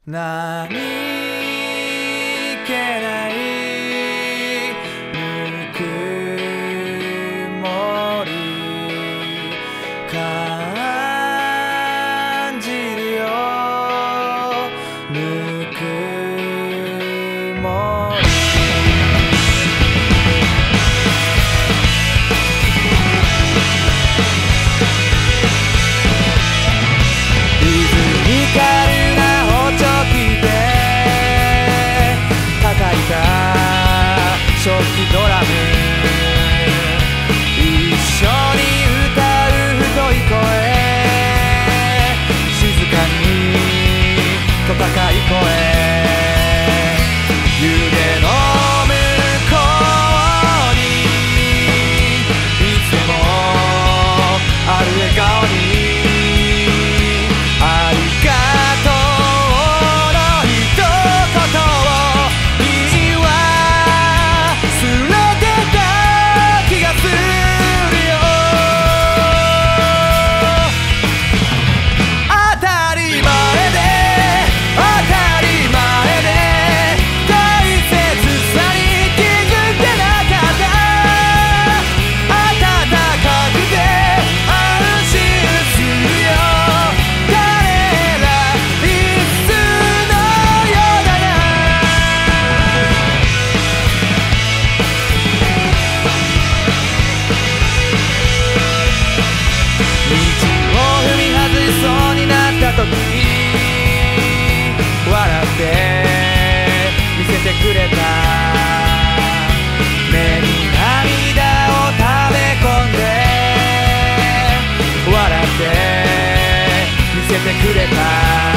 何気ないぬくもり感じるよぬくもりリズミカルな包丁機で叩いた初期ドラム一緒に歌う太い声静かにと高い声湯気の向こうにいつでもある笑顔にありがとうの一言を言い忘れてた気がするよ当たり前で当たり前で大切さに気づいてなかった暖かくて安心するよ彼らいつのようだな道を踏み外しそうになった時笑って見せてくれた目に涙を溜め込んで笑って見せてくれた